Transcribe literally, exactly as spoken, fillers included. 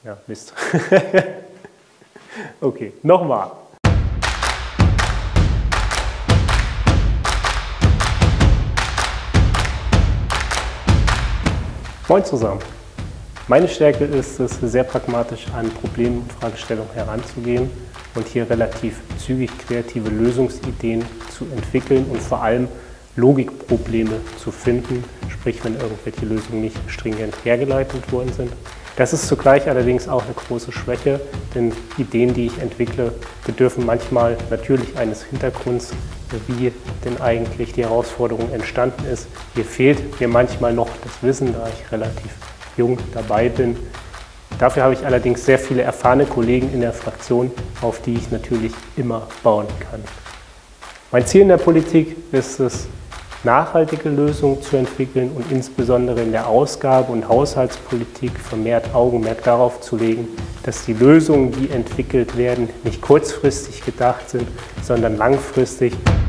Ja, Mist. Okay, nochmal. Moin zusammen. Meine Stärke ist es, sehr pragmatisch an Probleme und Fragestellungen heranzugehen und hier relativ zügig kreative Lösungsideen zu entwickeln und vor allem Logikprobleme zu finden, sprich wenn irgendwelche Lösungen nicht stringent hergeleitet worden sind. Das ist zugleich allerdings auch eine große Schwäche, denn Ideen, die ich entwickle, bedürfen manchmal natürlich eines Hintergrunds, wie denn eigentlich die Herausforderung entstanden ist. Hier fehlt mir manchmal noch das Wissen, da ich relativ jung dabei bin. Dafür habe ich allerdings sehr viele erfahrene Kollegen in der Fraktion, auf die ich natürlich immer bauen kann. Mein Ziel in der Politik ist es, nachhaltige Lösungen zu entwickeln und insbesondere in der Ausgabe- und Haushaltspolitik vermehrt Augenmerk darauf zu legen, dass die Lösungen, die entwickelt werden, nicht kurzfristig gedacht sind, sondern langfristig.